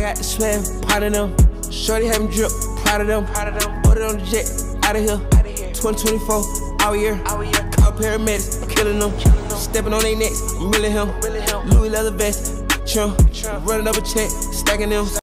got the swag, part of them. Shorty having drip, proud of them. Put it on the jet, out of here. 2024, all year. Call paramedics, killing them. Stepping on their necks, I'm really him. Louis leather vest, trim. Running up a check, stacking them.